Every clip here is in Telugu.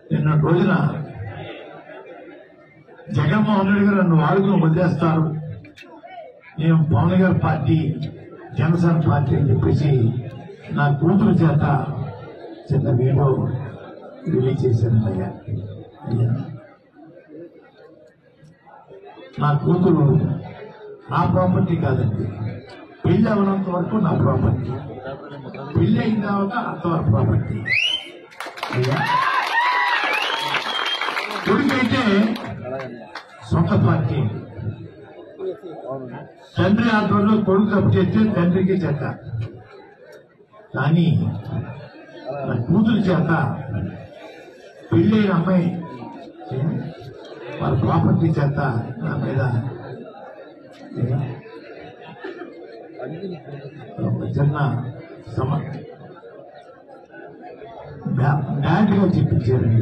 నిన్న రోజున జగన్మోహన్ రెడ్డి గారు నన్ను వాడుకుని వదిలేస్తారు, నేను పవన్ గారి పార్టీ జనసేన పార్టీ అని చెప్పేసి నా కూతురు చేత చిన్న వీడియో రిలీజ్ చేశాను. అయ్యా నా కూతురు నా ప్రాపర్టీ కాదండి, పెళ్లి అవనంత వరకు నా ప్రాపర్టీ, పెళ్లి అయిన తర్వాత అంతవరకు ప్రాపర్టీ. అయ్యా కొడుకైతే సొంత పార్టీ, తండ్రి ఆధ్వర్యంలో కొడుకు తప్పు చేస్తే తండ్రికి చేత, కానీ నా కూతురు చేత పెళ్ళైన అమ్మాయి వాళ్ళ ప్రాపర్టీ చేత నా మీద చిన్న బ్యాడ్గా చెప్పించారండి.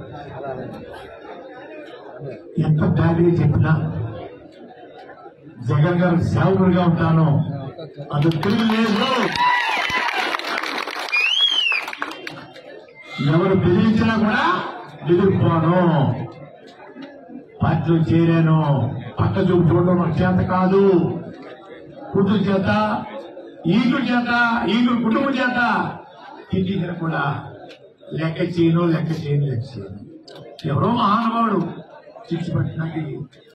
ఎంత బ్యాడ్గా చెప్పినా జగన్ గారు సేవకుడిగా ఉంటాను, అది తిరిగి లేదు. ఎవరు బెదిరించినా కూడా ఎదుర్కోను. పార్టీలో చేరాను, పక్క చూపు చూడడం నాకు చేత కాదు. కూతురు చేత, ఈగుడు చేత, ఈగుడు కుటుంబం చేత తిట్టించిన కూడా లెక్క చేయను. ఎవరో మహానుభావుడు శిక్ష పట్టినకి